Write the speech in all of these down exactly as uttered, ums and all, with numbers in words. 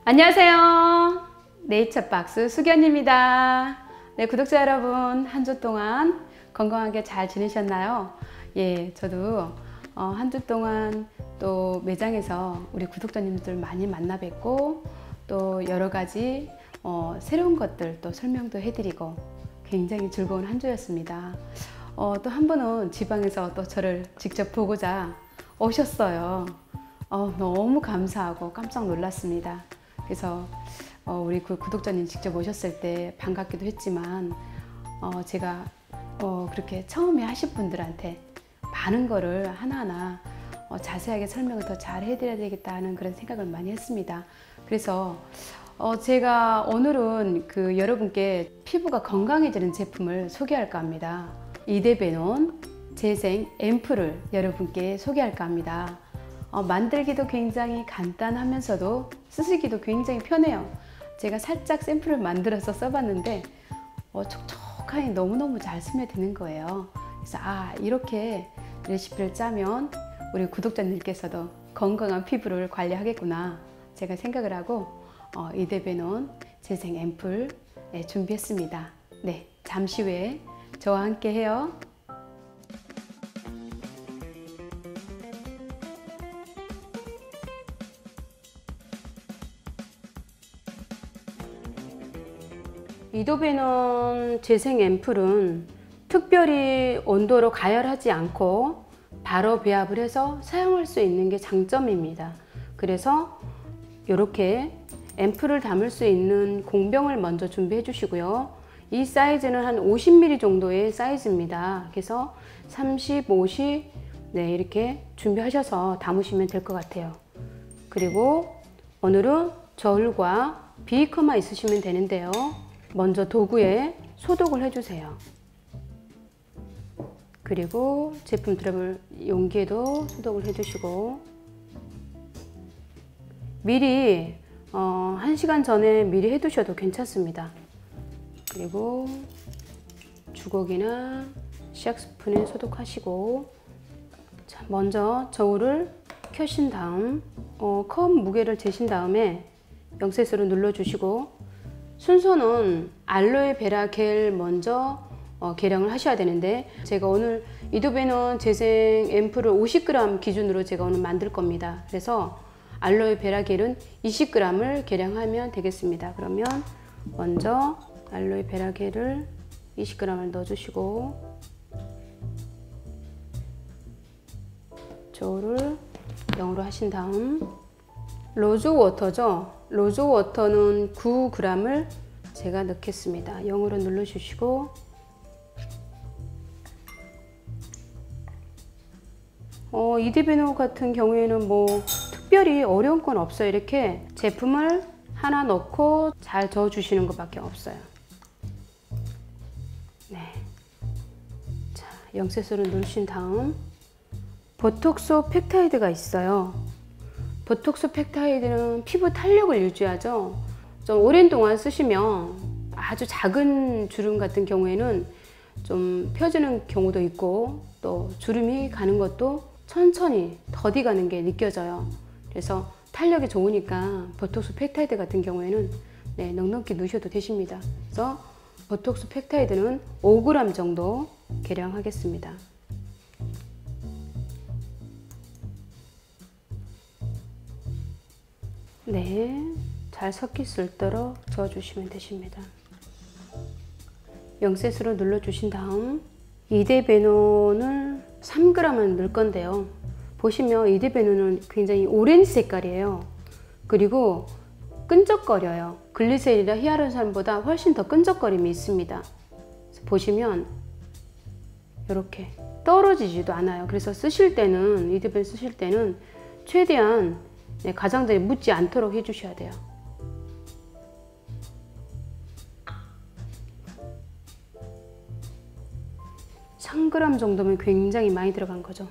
안녕하세요. 네이처박스 수견입니다. 네, 구독자 여러분, 한 주 동안 건강하게 잘 지내셨나요? 예, 저도 어, 한 주 동안 또 매장에서 우리 구독자님들 많이 만나 뵙고 또 여러 가지 어, 새로운 것들 또 설명도 해드리고 굉장히 즐거운 한 주였습니다. 어, 또 한 분은 지방에서 또 저를 직접 보고자 오셨어요. 어, 너무 감사하고 깜짝 놀랐습니다. 그래서 어, 우리 그 구독자님 직접 오셨을 때 반갑기도 했지만 어, 제가 어, 그렇게 처음에 하실 분들한테 많은 거를 하나하나 어, 자세하게 설명을 더 잘 해드려야 되겠다는 그런 생각을 많이 했습니다. 그래서 어, 제가 오늘은 그 여러분께 피부가 건강해지는 제품을 소개할까 합니다. 이데베논 재생 앰플을 여러분께 소개할까 합니다. 어, 만들기도 굉장히 간단하면서도 쓰시기도 굉장히 편해요. 제가 살짝 샘플을 만들어서 써봤는데 어, 촉촉하니 너무너무 잘 스며드는 거예요. 그래서 아, 이렇게 레시피를 짜면 우리 구독자님께서도 건강한 피부를 관리하겠구나 제가 생각을 하고 어, 이데베논 재생 앰플 네, 준비했습니다. 네, 잠시 후에 저와 함께 해요. 이데베논 재생 앰플은 특별히 온도로 가열하지 않고 바로 배합을 해서 사용할 수 있는 게 장점입니다. 그래서 이렇게 앰플을 담을 수 있는 공병을 먼저 준비해 주시고요. 이 사이즈는 한 오십 밀리리터 정도의 사이즈입니다. 그래서 삼십, 오십 네, 이렇게 준비하셔서 담으시면 될 것 같아요. 그리고 오늘은 저울과 비커만 있으시면 되는데요. 먼저 도구에 소독을 해주세요. 그리고 제품 들어볼 용기에도 소독을 해주시고 미리 어, 한 시간 전에 미리 해두셔도 괜찮습니다. 그리고 주걱이나 시약 스푼에 소독하시고 자, 먼저 저울을 켜신 다음 어, 컵 무게를 재신 다음에 영세스로 눌러주시고 순서는 알로에베라 겔 먼저 어, 계량을 하셔야 되는데 제가 오늘 이데베논 재생 앰플을 오십 그램 기준으로 제가 오늘 만들 겁니다. 그래서 알로에베라 겔은 이십 그램을 계량하면 되겠습니다. 그러면 먼저 알로에베라 겔을 이십 그램을 넣어주시고 저울을 영으로 하신 다음 로즈워터죠. 로즈워터는 구 그램을 제가 넣겠습니다. 영으로 눌러주시고 어, 이데베논 같은 경우에는 뭐 특별히 어려운 건 없어요. 이렇게 제품을 하나 넣고 잘 저어주시는 것밖에 없어요. 네. 자, 영세스로 누르신 다음 보톡스 펩타이드가 있어요. 보톡스 펩타이드는 피부 탄력을 유지하죠. 좀 오랜 동안 쓰시면 아주 작은 주름 같은 경우에는 좀 펴지는 경우도 있고 또 주름이 가는 것도 천천히 더디 가는 게 느껴져요. 그래서 탄력이 좋으니까 보톡스 펩타이드 같은 경우에는 네, 넉넉히 넣으셔도 되십니다. 그래서 보톡스 펩타이드는 오 그램 정도 계량하겠습니다. 네, 잘 섞일 수 있도록 저어주시면 되십니다. 영세스로 눌러주신 다음 이데베논을 삼 그램을 넣을 건데요. 보시면 이데베논은 굉장히 오렌지 색깔이에요. 그리고 끈적거려요. 글리세린이나 히알루론산보다 훨씬 더 끈적거림이 있습니다. 보시면 이렇게 떨어지지도 않아요. 그래서 쓰실 때는 이데베논 쓰실 때는 최대한 네, 가장자리 묻지 않도록 해주셔야 돼요. 삼 그램 정도면 굉장히 많이 들어간 거죠.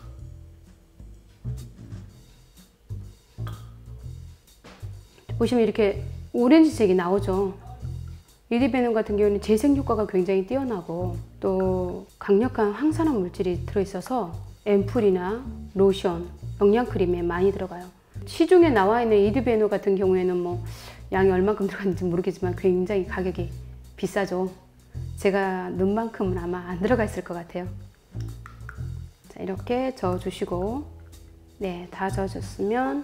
보시면 이렇게 오렌지색이 나오죠. 이데베논 같은 경우는 재생 효과가 굉장히 뛰어나고 또 강력한 항산화 물질이 들어있어서 앰플이나 로션, 영양크림에 많이 들어가요. 시중에 나와 있는 이디베노 같은 경우에는 뭐 양이 얼만큼 들어갔는지 모르겠지만 굉장히 가격이 비싸죠. 제가 눈만큼은 아마 안 들어가 있을 것 같아요. 자, 이렇게 저어주시고, 네, 다 저어졌으면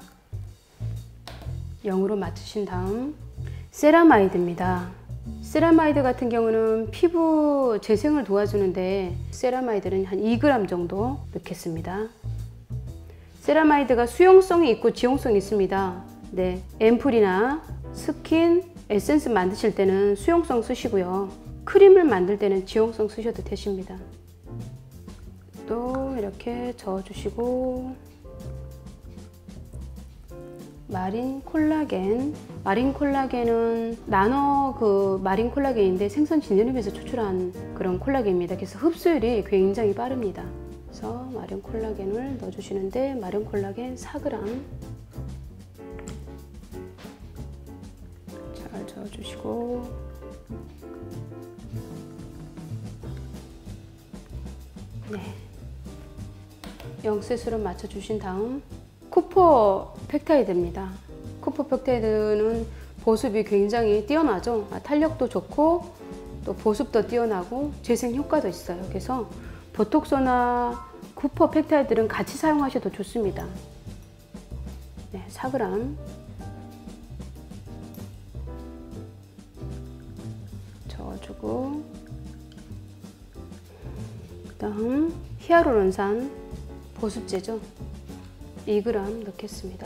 영으로 맞추신 다음 세라마이드입니다. 세라마이드 같은 경우는 피부 재생을 도와주는데 세라마이드는 한 이 그램 정도 넣겠습니다. 세라마이드가 수용성이 있고 지용성이 있습니다. 네, 앰플이나 스킨, 에센스 만드실 때는 수용성 쓰시고요. 크림을 만들 때는 지용성 쓰셔도 되십니다. 또 이렇게 저어주시고, 마린 콜라겐. 마린 콜라겐은 나노 그 마린 콜라겐인데 생선 진균업에서 추출한 그런 콜라겐입니다. 그래서 흡수율이 굉장히 빠릅니다. 그래서 마린 콜라겐을 넣어주시는데 마린 콜라겐 사 그램 잘 저어주시고, 네, 영셋으로 맞춰주신 다음 쿠퍼 펙타이드입니다. 쿠퍼 펙타이드는 보습이 굉장히 뛰어나죠. 탄력도 좋고 또 보습도 뛰어나고 재생 효과도 있어요. 그래서 보톡스나 쿠퍼 펙타이드는 같이 사용하셔도 좋습니다. 네, 사 그램 저어주고, 그 다음 히아루론산 보습제죠. 이 그램 넣겠습니다.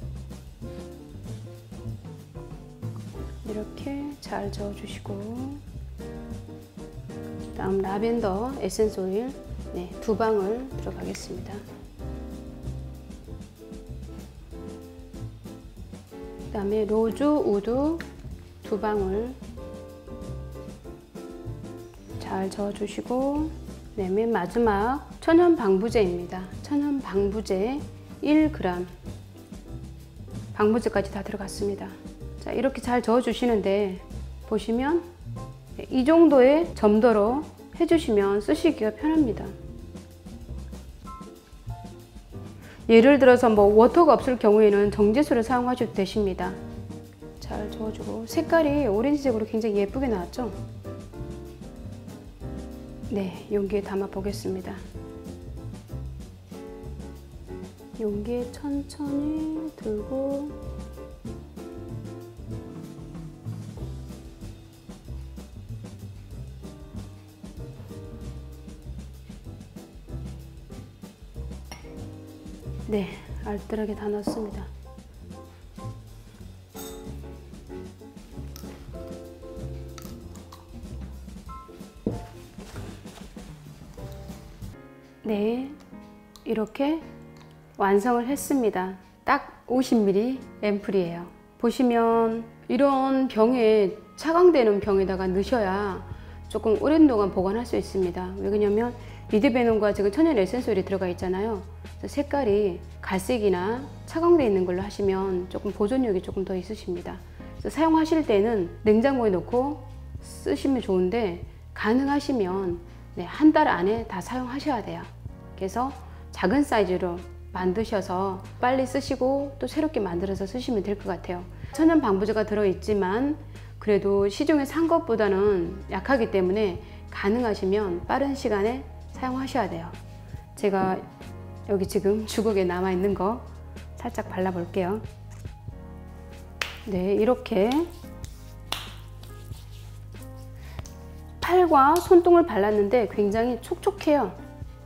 이렇게 잘 저어주시고, 다음 라벤더 에센스 오일, 네, 두 방울 들어가겠습니다. 그 다음에 로즈 우드 두 방울 잘 저어주시고, 네, 맨 마지막 천연 방부제입니다. 천연 방부제 일 그램 방부제까지 다 들어갔습니다. 자, 이렇게 잘 저어주시는데 보시면 이 정도의 점도로 해주시면 쓰시기가 편합니다. 예를 들어서 뭐 워터가 없을 경우에는 정제수를 사용하셔도 되십니다. 잘 저어주고, 색깔이 오렌지색으로 굉장히 예쁘게 나왔죠? 네, 용기에 담아 보겠습니다. 용기에 천천히 들고, 네, 알뜰하게 다 넣었습니다. 네, 이렇게 완성을 했습니다. 딱 오십 밀리리터 앰플이에요. 보시면 이런 병에, 차광되는 병에다가 넣으셔야 조금 오랜 동안 보관할 수 있습니다. 왜 그러냐면 이디베논과 지금 천연 에센스 오일이 들어가 있잖아요. 그래서 색깔이 갈색이나 차광되어 있는 걸로 하시면 조금 보존력이 조금 더 있으십니다. 그래서 사용하실 때는 냉장고에 넣고 쓰시면 좋은데, 가능하시면 네, 한 달 안에 다 사용하셔야 돼요. 그래서 작은 사이즈로 만드셔서 빨리 쓰시고 또 새롭게 만들어서 쓰시면 될 것 같아요. 천연 방부제가 들어있지만 그래도 시중에 산 것보다는 약하기 때문에 가능하시면 빠른 시간에 사용하셔야 돼요. 제가 여기 지금 주걱에 남아있는 거 살짝 발라볼게요. 네, 이렇게 팔과 손등을 발랐는데 굉장히 촉촉해요.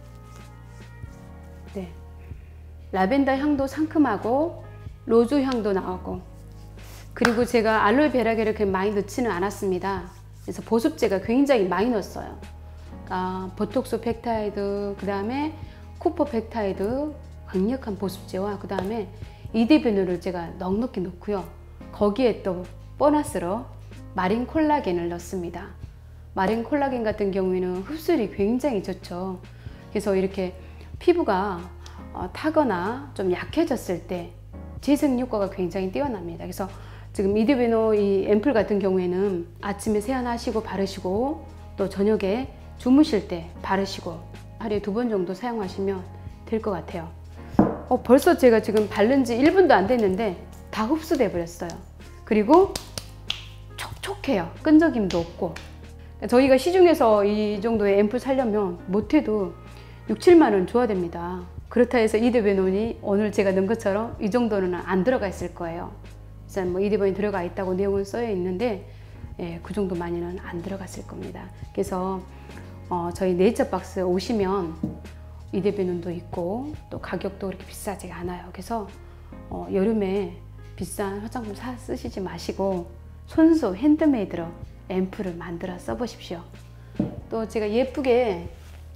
네, 라벤더 향도 상큼하고 로즈 향도 나오고, 그리고 제가 알로에베라겔을 그렇게 많이 넣지는 않았습니다. 그래서 보습제가 굉장히 많이 넣었어요. 그러니까 보톡스 펙타이드, 그 다음에 쿠퍼 펙타이드, 강력한 보습제와 그 다음에 이디베놀을 제가 넉넉히 넣고요. 거기에 또 보너스로 마린 콜라겐을 넣습니다. 마린 콜라겐 같은 경우에는 흡수율이 굉장히 좋죠. 그래서 이렇게 피부가 어, 타거나 좀 약해졌을 때 재생 효과가 굉장히 뛰어납니다. 그래서 지금 이디베노 이 앰플 같은 경우에는 아침에 세안하시고 바르시고 또 저녁에 주무실 때 바르시고 하루에 두 번 정도 사용하시면 될 것 같아요. 어, 벌써 제가 지금 바른 지 일 분도 안 됐는데 다 흡수돼 버렸어요. 그리고 촉촉해요. 끈적임도 없고. 저희가 시중에서 이 정도의 앰플 사려면 못해도 육, 칠만 원 줘야 됩니다. 그렇다 해서 이데베논이 오늘 제가 넣은 것처럼 이 정도는 안 들어가 있을 거예요. 그래서 뭐 이데베논이 들어가 있다고 내용은 써여 있는데 예, 그 정도 많이는 안 들어갔을 겁니다. 그래서 어, 저희 네이처박스 오시면 이데베논도 있고 또 가격도 그렇게 비싸지가 않아요. 그래서 어, 여름에 비싼 화장품 사 쓰시지 마시고 손수 핸드메이드로 앰플을 만들어 써보십시오. 또 제가 예쁘게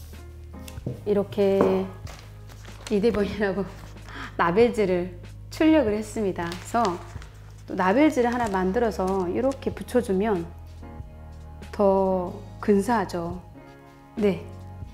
이렇게 이데베논이라고 라벨즈를 출력을 했습니다. 그래서 또 라벨즈를 하나 만들어서 이렇게 붙여주면 더 근사하죠. 네,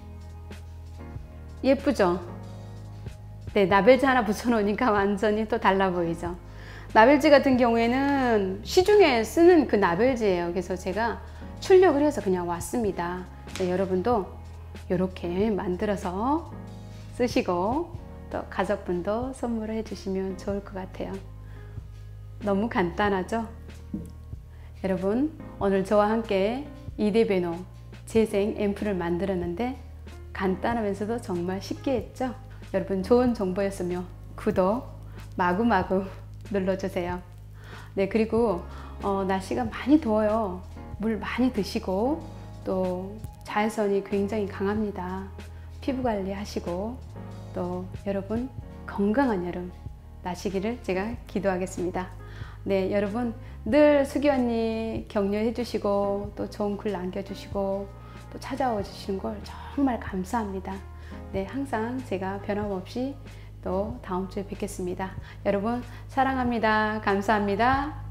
예쁘죠? 네, 라벨즈 하나 붙여놓으니까 완전히 또 달라 보이죠? 라벨즈 같은 경우에는 시중에 쓰는 그 라벨즈예요. 그래서 제가 출력을 해서 그냥 왔습니다. 네, 여러분도 이렇게 만들어서 쓰시고 또 가족분도 선물을 해주시면 좋을 것 같아요. 너무 간단하죠? 여러분, 오늘 저와 함께 이데베논 재생 앰플을 만들었는데 간단하면서도 정말 쉽게 했죠? 여러분, 좋은 정보였으면 구독 마구마구 눌러주세요. 네, 그리고 어, 날씨가 많이 더워요. 물 많이 드시고 또 자외선이 굉장히 강합니다. 피부 관리 하시고 또 여러분 건강한 여름 나시기를 제가 기도하겠습니다. 네, 여러분 늘 수기 언니 격려해 주시고 또 좋은 글 남겨주시고 또 찾아와 주시는 걸 정말 감사합니다. 네, 항상 제가 변함없이 또 다음 주에 뵙겠습니다. 여러분 사랑합니다. 감사합니다.